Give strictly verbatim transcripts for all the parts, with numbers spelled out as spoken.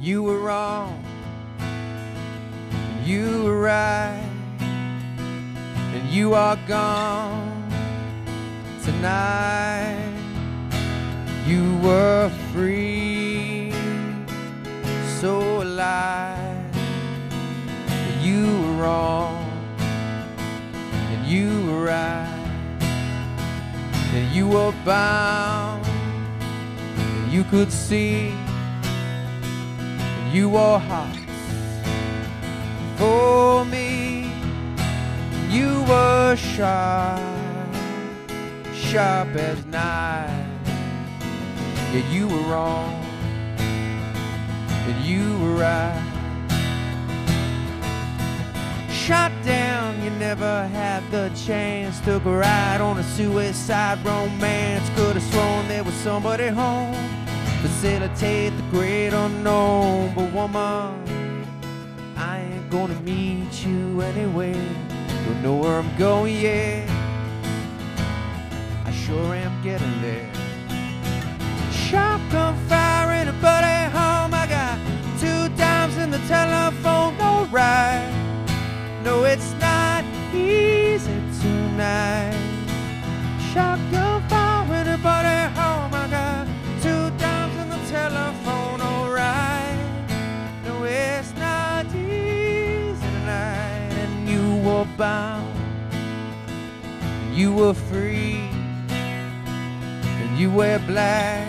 You were wrong, you were right, and you are gone tonight. You were free, so alive. You were wrong, and you were right, and you were bound, and you could see. You wore hearts for me. You were sharp, sharp as knives. Yeah, you were wrong, and you were right. Shot down, you never had the chance. Took a ride on a suicide romance. Could have sworn there was somebody home. Facilitate the great unknown. But woman, I ain't gonna meet you anyway. Don't know where I'm going yet. I sure am getting there. Shotgun fire in a buddy home. I got two dimes in the telephone. No right. No, it's not easy tonight. Shotgun fire in a buddy home. I got two dimes in the telephone. Alright. No, it's not easy tonight. And you were bound, and you were free, and you wear black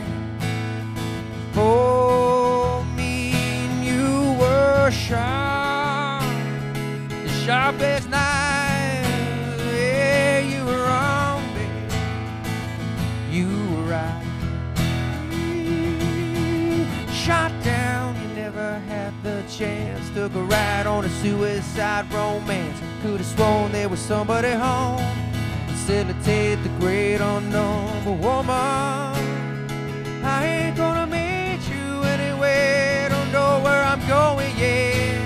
for me. And you were sharp, sharp as knives. Yeah, you were wrong, baby. You were right. Shot down, you never had the chance. Took a ride on a suicide romance. Could have sworn there was somebody home. Facilitate the great unknown. But woman, I ain't gonna meet you anyway. Don't know where I'm going yet.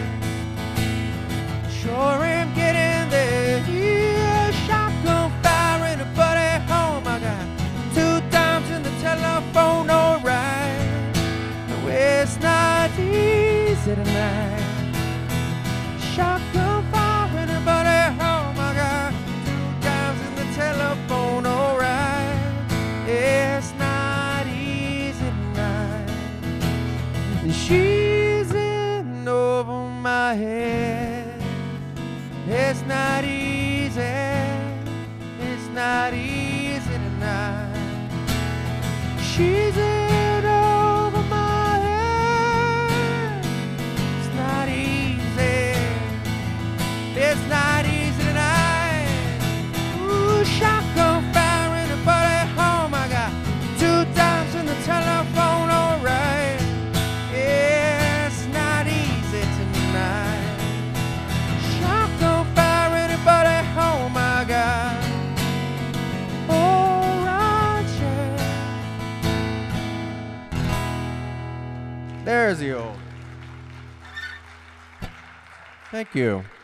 Sure am getting there. Yeah, shotgun fire in a buddy home. I got two dimes in the telephone. Alright. No, it's not easy tonight. Shotgun fire in a buddy home. I got two dimes in the telephone. Alright. It's not easy tonight. And she's in over my head. It's not easy, it's not easy tonight. She's in over my head. It's not easy, it's not easy tonight. Ooh, shotgun fire in a buddy home. I got two dimes in the telephone, alright. Yeah, it's not easy tonight. There's the old. Thank you.